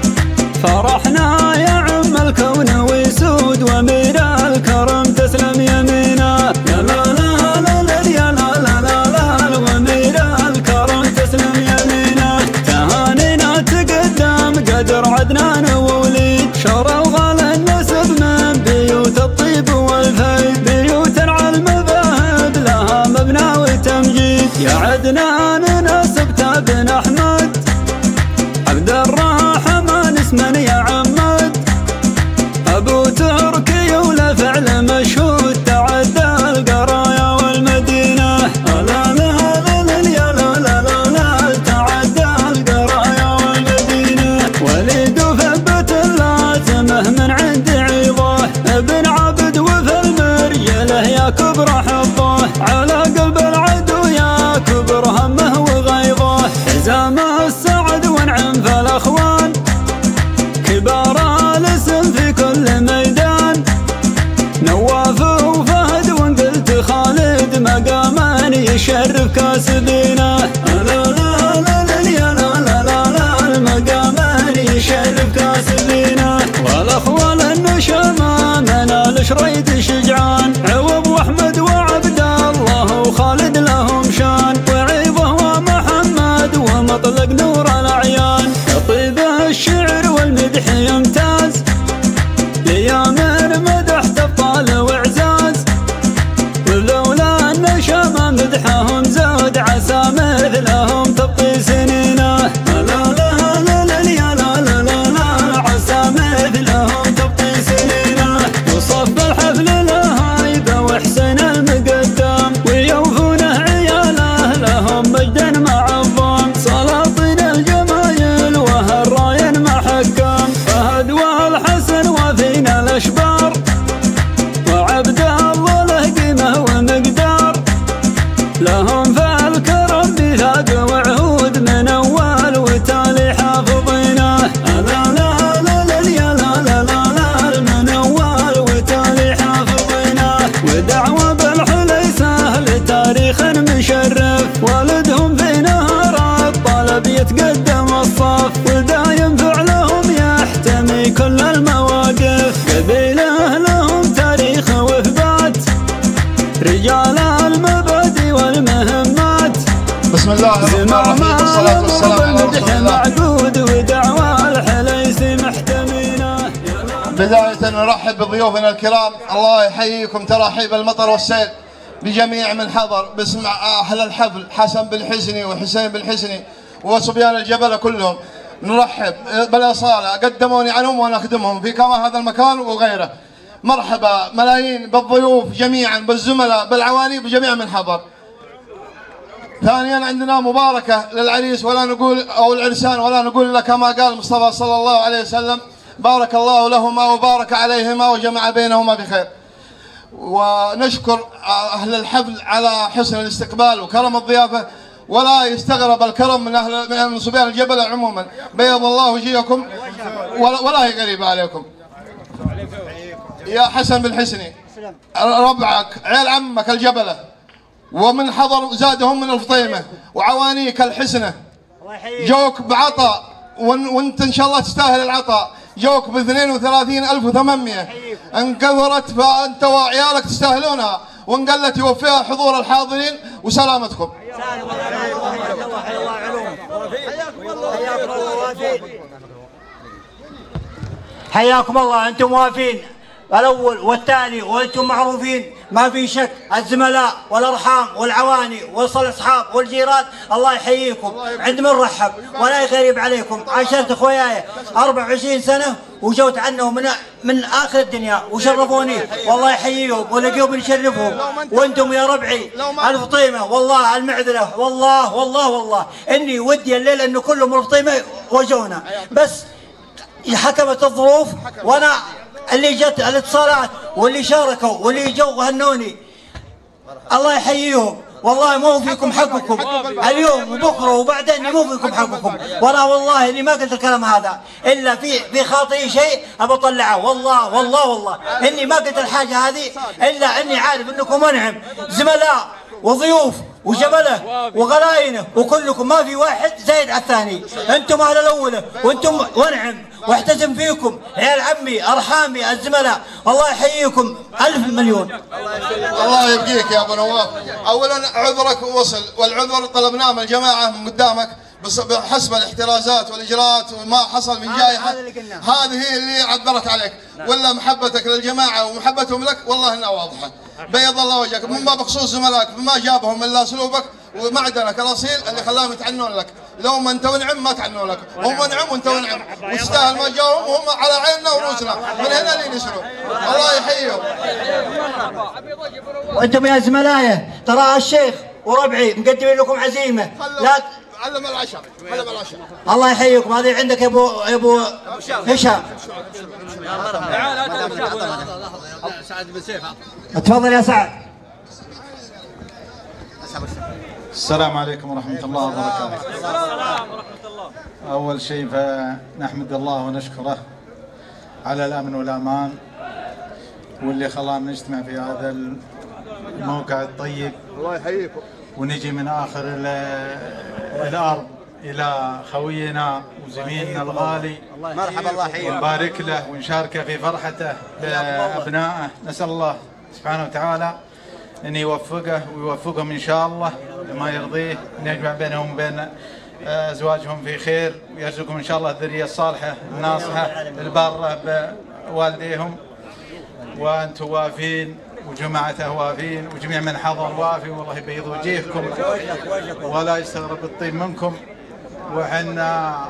فرحنا يا عم الكون ويسود وامير الكرم تسلم يمينه. يا لا لا لا لا يا لا لا لا لا وامير الكرم تسلم يمينه. تهانينا تقدم قدر عدنان ووليد، شرى وغالى النسب من بيوت الطيب والفيد، بيوت على المذاهب لها مبنى وتمجيد. يا عدنان نسبته بن احمد، عبد الرحمن اسما يا عمد، ابو تركي ولا فعل مشهود، تعدى القرايا والمدينه. لا لا لا لا يا لا لا لا لا تعدى القرايا والمدينه. وليد وثبت اللازمه من عند عيضه، ابن عبد وفي المرجله يا كبر حظه، على قلب العدو يا كبر همه وغيظه. حزام السعد ونعم في الاخوان، كبار الاسم في كل ميدان، نواف وفهد وانقلت خالد مقاما يشرف كاسبينه. لا لا لا لا يا لا لا لا لا المقاما يشرف كاسبينه. والاخوال النشامه منال شريد شجعان، عوض واحمد وعبد الله وخالد لهم شان، وعيضه ومحمد ومطلق نور الاعيان. طيب الشعر والمدح يمتاز، ليامر مدح تبطال واعزاز، ولولا النشامه مدحهم زود عسى مثلهم تبقي سنينه. لا لا لا لا يا لا لا لا لا عسى مثلهم تبقي سنينه. وصف الحفل له هيبه وحسن المقدم، ويوفونه عياله لهم مجدا معظم، سلاطين الجمايل وهالراين محكم، فهد والحسن وفينا الاشبار، وعبد الله له قيمه ومقدار، لهم في الكرم ميثاق وعهود من اول وتالي حافظينه. لا لا لا لا يا لا لا لا لا من اول وتالي حافظينه. ودعوه بالحليسه لتاريخ مشرف، والدهم في نهار الطلب يتقدم الصف، ودايم فعلهم يحتمي كل المواقف، قبيله لهم تاريخ واثبات، رجال المبادئ والمهمات. بسم الله الرحمن الرحيم، والصلاة والسلام على رسول الله. معقود ودعوى الحليسي محتمينه. بداية نرحب بضيوفنا الكرام، الله يحييكم ترحيب المطر والسيل بجميع من حضر، باسم أهل الحفل حسن بالحسني وحسين بالحسني وصبيان الجبل كلهم. نرحب بالأصالة، قدموني عنهم وأنا أخدمهم في كما هذا المكان وغيره. مرحبا ملايين بالضيوف جميعا، بالزملاء بالعواني بجميع من حضر. ثانيا عندنا مباركة للعريس، ولا نقول أو العرسان ولا نقول إلا كما قال المصطفى صلى الله عليه وسلم: بارك الله لهما وبارك عليهما وجمع بينهما بخير. ونشكر أهل الحفل على حسن الاستقبال وكرم الضيافة، ولا يستغرب الكرم من أهل من صبيان الجبل عموما. بيض الله وجهكم ولا هي غريبة عليكم. يا حسن بالحسني، ربعك عيال عمك الجبلة ومن حضر زادهم من الفطيمة وعوانيك الحسنة، جوك بعطاء وانت ان شاء الله تستاهل العطاء، جوك ب اثنين وثلاثين ألف وثمانمئة، انكثرت فانت وعيالك تستاهلونها، وإن قلت يوفيها حضور الحاضرين وسلامتكم. حياكم الله. أنتم موافين الأول والثاني وأنتم معروفين ما في شك. الزملاء والأرحام والعواني والأصحاب والجيران الله يحييكم. عند من رحب ولا يغريب عليكم. عاشرت أخوياي أربع وعشرين سنة وجوت عنهم من من آخر الدنيا وشرفوني والله يحييهم ولقيهم يشرفهم. وأنتم يا ربعي الفطيمة والله المعذرة والله والله والله إني ودي الليلة إنه كلهم الفطيمة وجونا بس حكمت الظروف وانا اللي جت الاتصالات واللي شاركوا واللي جو وهنوني الله يحييهم. والله مو فيكم حقكم اليوم وبكره وبعدين مو فيكم حقكم. وانا والله اني ما قلت الكلام هذا الا في في خاطري شيء ابى اطلعه. والله والله والله اني ما قلت الحاجه هذه الا اني عارف انكم منعم زملاء وضيوف وجبله وغلاينه وكلكم ما في واحد زايد على الثاني. انتم اهل الاولى وانتم ونعم واحتزم فيكم عيال عمي ارحامي الزملاء الله يحييكم الف مليون. الله يبقيك يا ابو نواف. اولا عذرك وصل والعذر طلبناه من الجماعه من قدامك بس بحسب الاحترازات والاجراءات وما حصل من جائحه هذه هي اللي عبرت عليك. ولا محبتك للجماعه ومحبتهم لك والله انها واضحه. بيض الله وجهك. مما بخصوص زملائك ما جابهم الا اسلوبك ومعدنك الاصيل اللي خلاهم يتعنون لك. لو ما انت ونعم ما تعنون لك. هم ونعم وانت ونعم واستاهل ما جاهم وهم على عيننا ورؤوسنا من هنا اللي نسلوا. الله يحييهم. وانتم يا زملايه ترى الشيخ وربعي مقدمين لكم عزيمه. لا علم العشاء علم العشاء. الله يحييكم. هذه عندك يا ابو يا ابو هشام. سعد بن سيف. تفضل يا سعد. السلام عليكم ورحمة الله وبركاته. السلام ورحمة الله. أول شيء فنحمد الله ونشكره على الأمن والأمان واللي خلانا نجتمع في هذا الموقع الطيب. الله يحييكم. ونجي من آخر الأرض إلى خوينا وزميلنا الغالي مرحبا الله يحييك ونبارك له ونشاركه في فرحته بأبنائه. نسأل الله سبحانه وتعالى أن يوفقه ويوفقهم إن شاء الله لما يرضيه، أن يجمع بينهم وبين أزواجهم في خير، ويرزقهم إن شاء الله الذرية الصالحة الناصحة البارة بوالديهم. وأنتم وافين وجماعته وافين وجميع من حضر وافي والله يبيض وجيهكم ولا يستغرب الطيب منكم. وحنا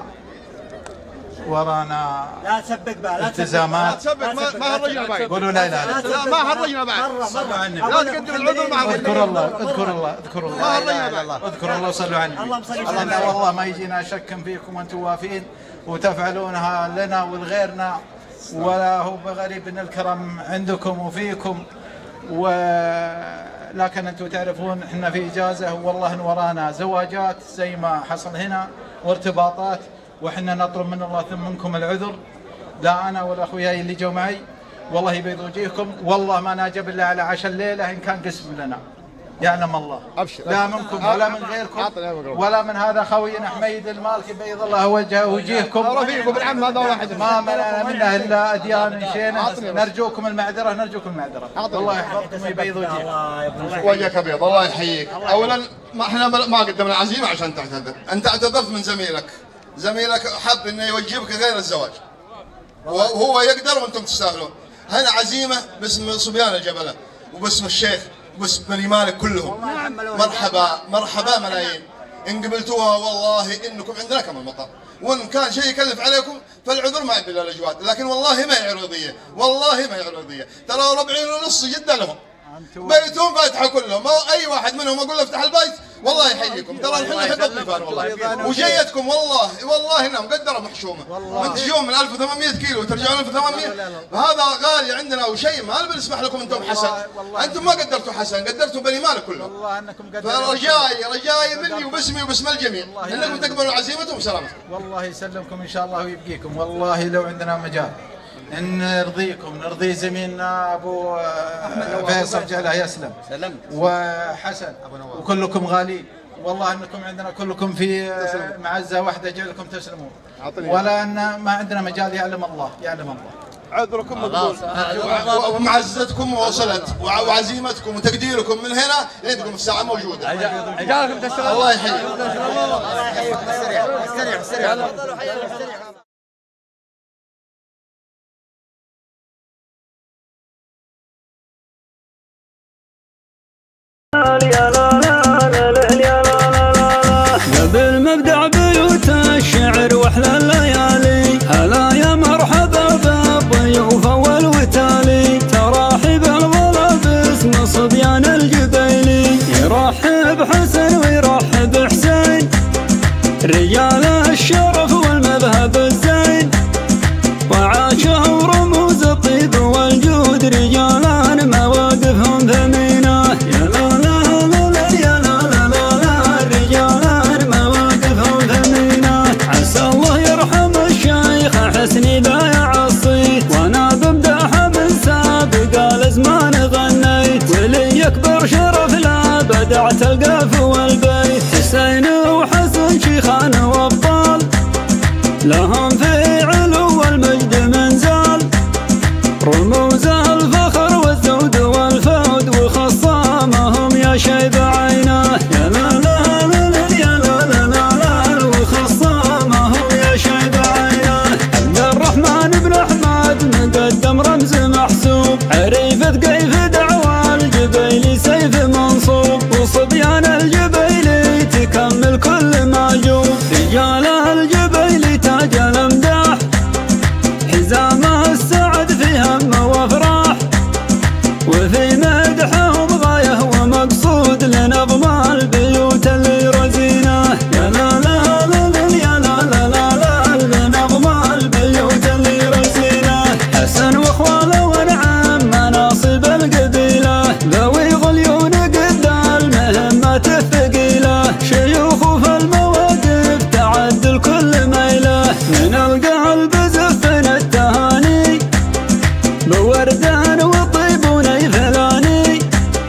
ورانا لا تسبق بقى لا التزامات. لا تسبق ما هرجنا بعد. قولوا لا اله الا الله. لا ما هرجنا بعد. لا تقدم العذر مع اذكر الله اذكر الله اذكر الله ما هرجنا بعد. اذكر الله وصلوا على النبي. اللهم صل وسلم. والله ما يجينا شك فيكم وانتم وافين وتفعلونها لنا ولغيرنا ولا هو بغريب ان الكرم عندكم وفيكم. ولكن انتم تعرفون احنا في اجازه والله ورانا زواجات زي ما حصل هنا وارتباطات، واحنا نطلب من الله ثم منكم العذر. لا انا ولا اخوياي اللي جو معي والله يبيض وجيهكم. والله ما ناجب الا على عشاء الليله ان كان قسم لنا يعلم الله. أبشر. لا منكم ولا من غيركم ولا من هذا خوينا حميد المالكي بيض الله وجهه وجيهكم. رفيق ابن عم هذا واحد ما منعنا منه الا اديان شينا. نرجوكم المعذره نرجوكم المعذره. الله يحفظكم ويبيض وجهكم. وجهك ابيض الله يحييك. اولا ما احنا ما قدمنا عزيمه عشان تعتذر. انت اعتذرت من زميلك. زميلك حب انه يوجبك غير الزواج وهو يقدر وانتم تستاهلون. هنا عزيمه باسم صبيان الجبله وباسم الشيخ وباسم بني مالك كلهم. مرحبا مرحبا ملايين. ان قبلتوها والله انكم عندنا كم المطر. وان كان شيء يكلف عليكم فالعذر ما يبي الا الاجواد، لكن والله ما هي عروضيه والله ما هي عروضيه. ترى ربعين ونص جدا لهم بيتهم فاتحه كلهم. اي واحد منهم اقول له افتح البيت والله يحييكم. ترى الحين يحب الضيفان والله. وجيتكم والله والله انها مقدره محشومه. من تجون من ألف وثمانمئة كيلو وترجعون ألف وثمانمئة هذا غالي عندنا وشيء ما نبي نسمح لكم انتم حسن. انتم ما قدرتوا حسن قدرتوا بني مالك كلهم. فرجاي رجاي مني وباسمي وباسم الجميع انكم تقبلوا عزيمتهم وسلامتكم. والله يسلمكم ان شاء الله ويبقيكم. والله لو عندنا مجال ان نرضيكم نرضي زميلنا ابو فيصل جعله يسلم وحسن وكلكم غالين. والله انكم عندنا كلكم في معزه واحده جعلكم تسلمون. ولا ان ما عندنا مجال يعلم الله يعلم الله. عذركم مقبول ومعزتكم وصلت وعزيمتكم وتقديركم من هنا عندكم في ساعه موجوده. عجالكم تشتغل. الله يحييك. الله يحييك. بالسريع بالسريع بالسريع. قبل مبدع بيوت الشعر واحلى الليالي، هلا يا مرحبا بالضيوف اول وتالي، تراحب الغلا باسم صبيان الجبيلي، يرحب حسن ويرحب حسين رجال الشرف والمذهب الزين، وعاشوا رموز الطيب والجود رجالان مواقفهم ثمينه. يا لا لا لا يا لا لا لا رجالان مواقفهم ثمينه. عسى الله يرحم الشيخ حسني لا يعصيه، وانا بمدحه من سابق الازمان غنيت، ولي اكبر شرف لا بدعت القاف والبيت، حسين وحسن شيخان وابطال لهم في علو والمجد منزال، رموز الفخر والزود والفود وخصامهم يا شيب عينه. يا لا لا لا يا لا لا لا وخصامهم يا شيب عينه. عبد الرحمن بن احمد مقدم رمز محسوب، عريفة قيف دعوى الجبيلي سيف منصوب، وصبيان الجبيلي تكمل كل ما جوب، رجال الجبيلي تاج الامداح، حزام السعد في هم وافراح، وفي مدحهم غايه ومقصود لنظم البيوت اللي رزينه. يا لا لا لا يا لا لا لا لا لنظم البيوت اللي رزينه. حسن واخواله ونعم مناصب القبيله، ذوي غليون قد المهمات الثقيله، شيوخ في المواقف تعدل كل ميله، من القلب زفنا التهاني بوردان وطيب ونيفلاني،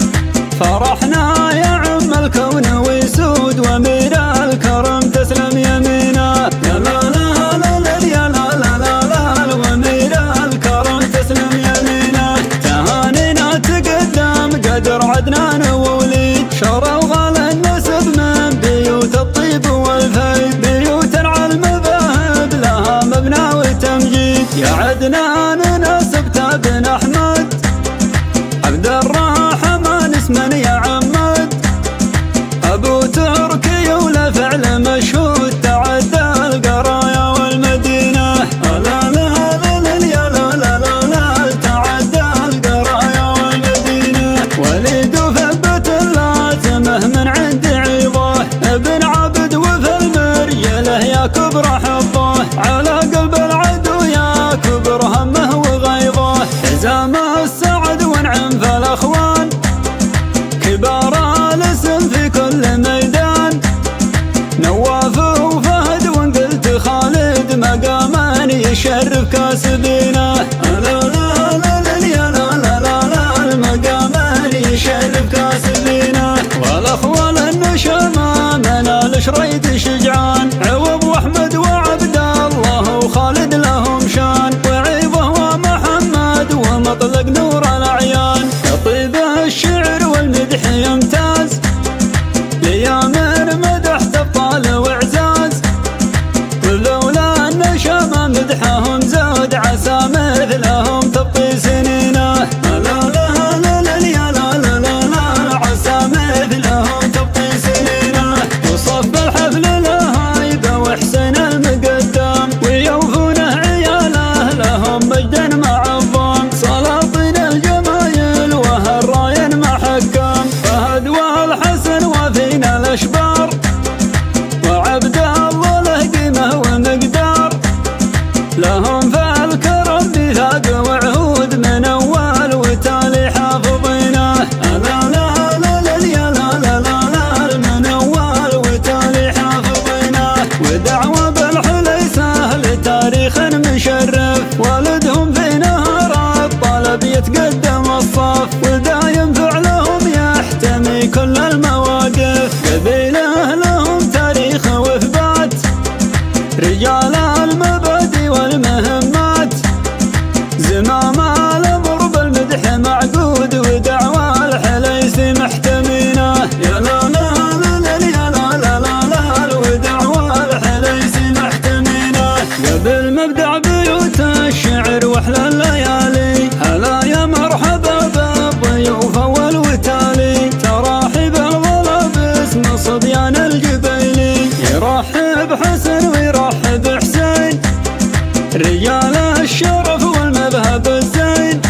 فرحنا يا عم الكون ويسود وامير الكرم تسلم يمينه. يا لا لا لا يا لا لا لا لا وامير الكرم تسلم يمينه. تهانينا تقدم قدر عدنان ووليد، شرى وغالى النسب من بيوت الطيب والفيد، بيوت على المذاهب لها مبنى وتمجيد، يا عدنان نسبت بن احمد عبد الرحمن اسما يا عمد، ابو تركي ولا فعل مشهود تعدى القرايا والمدينه. لا لا لا يا لا لا لا لا تعدى القرايا والمدينه. وليد وثبت اللازمه من عند عيضه، ابن عبد وفي المرجله يا كبر حظه، على قلب العدو يا كبر همه وغيظه، حزام السعد ونعم في الاخوان، كبار الاسم في كل ميدان، نواف وفهد وان قلت خالد مقاما يشرف كاسبينه. لا لا لا يا لا لا لا لا المقاما يشرف كاسبينه. والاخوان النشامه منال شريد شجعان، عوض واحمد وعبد الله وخالد لهم شان، وعيضه ومحمد ومطلق نور الاعيان، طيب الشعر والمدح يمتاز، ليامن مدح تبطال واعزاز، ولولا النشامه مدحهم زود عسى مثلهم تبقي سنينه. لا لا لا يا لا لا لا لا عسى مثلهم تبقي سنينه. وصف الحفل له هيبه وحسين المقدم، ويوفونه عياله لهم مجدا مع الضم، سلاطين الجمايل وهالراين محكم، فهد والحسن وفينا الاشبار، وعبد الله له قيمه ومقدار، لهم في الكرم ميثاق وعهود من اول وتالي حافظينه. لا لا لا يا لا لا لا لا من اول وتالي حافظينه. ودعوه بالحليسه لتاريخ مشرف، والدهم في نهر الطلب يتقدم الصف، ودايم فعلهم يحتمي كل المواقف، قبيله لهم تاريخ واثبات، رجال المبادئ والمهمات، وعود ودعوى الحليس محتمينه. يا لا لا لا لا يا لا لا لا لا ودعوى الحليس محتمينه. قبل مبدع بيوت الشعر واحلى الليالي هلا يا مرحبا بالضيوف اول وتالي. تراحب الغلا باسم صبيان الجبيلي يرحب حسن ويرحب حسين رجال الشرف والمذهب الزين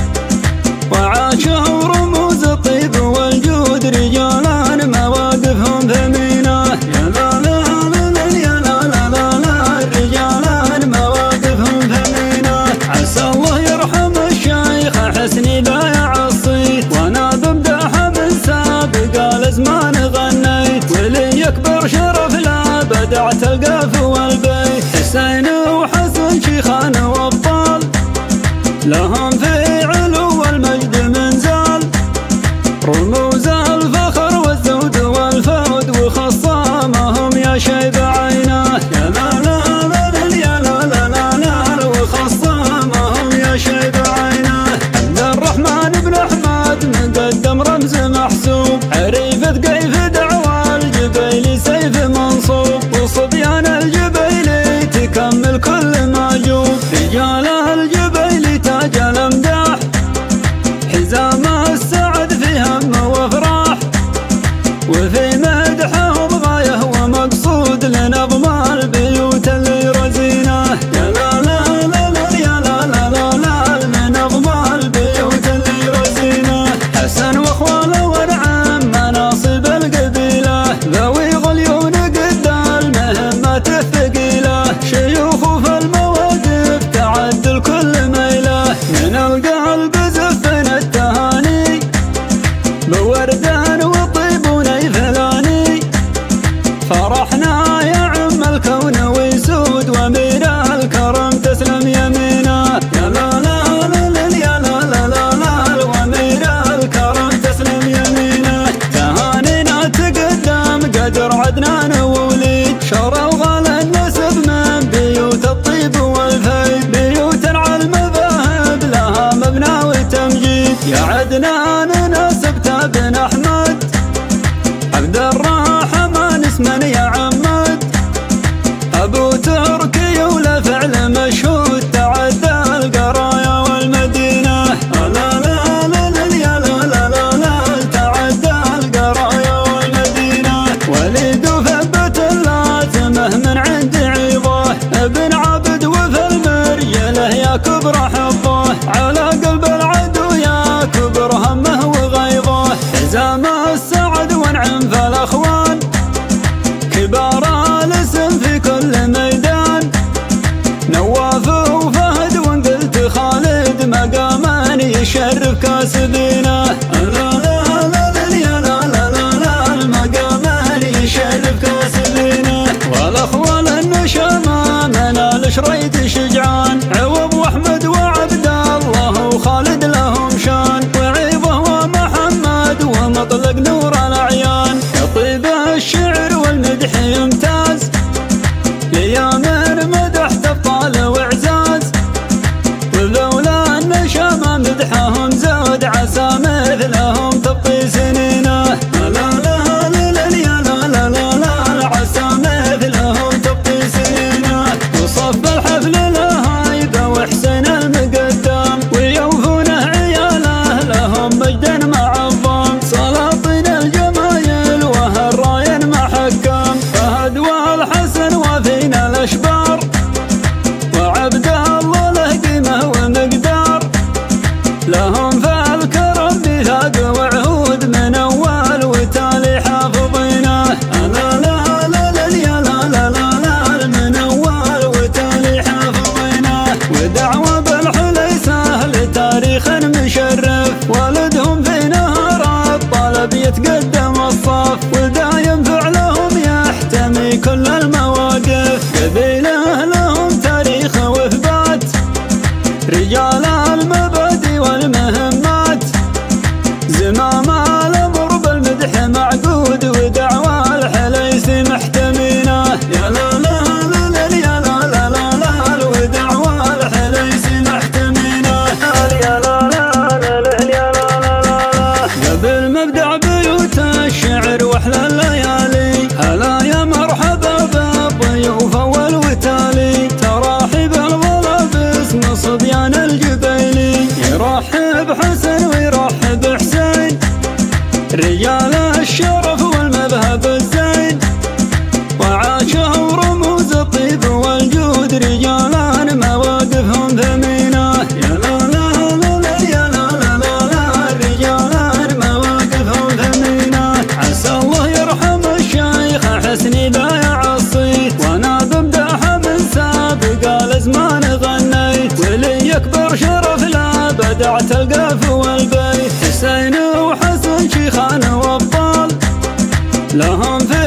وعاشوا رموز الطيب والجود رجالان مواقفهم ثمينه. يا لا لا لا يا لا لا لا لا رجالان مواقفهم ثمينه. عسى الله يرحم الشيخ حسني لا يعصي وانا بمدحه من سابق الازمان غنيت ولي اكبر شرف لا بدعت القاف والبيت. حسين وحسن شيخان وابطال لهم في علو والمجد منزال رموز الفخر والزود والفود وخصامهم يا شيب عينه. يا لا لا لا يا لا لا لا لا وخصامهم يا شيب عينه. عبد الرحمن بن احمد مقدم رمز محسوب عريفة قيف دعوى الجبيلي سيف منصوب وصبيان الجبيلي تكمل كل ماجوب. رجال الجبيلي تاج الامداح حزام السعد في هم وافراح وفي مدحهم غايه ومقصود لنظم البيوت اللي رزينه. يا لا لا لا لا يا لا لا لا لا لنظم البيوت اللي رزينه. حسن واخواله ونعم مناصب القبيله ذوي غليون قد المهمات الثقيله شيوخ في المواقف تعدل كل ميله. من القلب زفنا التهاني بوردان وطيب ونيفلاني فرحنا يا عم الكون ويسود وامير الكرم تسلم يمينه. يا لا لا لا يا لا لا لا لا وامير الكرم تسلم يمينه. تهانينا تقدم قدر عدنان ووليد شر الغلا النسب من بيوت الطيب والفيد بيوت على المذاهب لها مبنى وتمجيد. يا عدنان نسبت بن احمد عبد الرحمن اسما يا عمد ابو تركي ولا فعل مشهود تعدى القرايا والمدينه. لا لا لا لا يا لا لا لا لا تعدى القرايا والمدينه. وليد وثبت اللازمه من عند عيضه ابن عبد وفي المرجله يا كبر حظه على قلب العدو يا كبر همه وغيظه. حزام السعد وانعم في الاخوان كبار الاسم في كل ميدان نواف وفهد وان قلت خالد مقاما يشرف كاسبينه. لا لا لا يا لا لا لا لا مقاما يشرف كاسبينه. والاخوان النشامه منال شريد شجعان عوض واحمد وعبد الله وخالد لهم شان وعيضه ومحمد ومطلق نور الاعيان. يطيب الشعر والمدح يمتاز ليام مدح تبطال واعزاز ولولا النشامه مدحهم زود عسى مثلهم تبقي سنينه. لا لا لا يا لا لا لا لا عسى مثلهم تبقي سنينه. وصف الحفل له هيبه وحسين المقدم ويوفونه عياله لهم مجد معظم سلاطين الجمايل وهالراين محكم فهد والحسن وفينا الاشبار وعبد الله له قيمه ومقدار لهم في الكرم ميثاق وعهود من اول وتالي حافظينه. لا لا لا يا لا لا لا لا من اول وتالي حافظينه. ودعوه بالحليسه لتاريخ مشرف ولدهم في نهر الطلب يتقدم الصف ودايم فعلهم يحتمي كل المواقف. قبيله لهم تاريخ واثبات رجال المبادئ والمهمات زمام الامر بالمدح معقود ودعوى الحليس محتمينه. يا لا لا لا يا لا لا لا لا ودعوى الحليس محتمينه. يا لا لا لا يا لا لا لا لهم في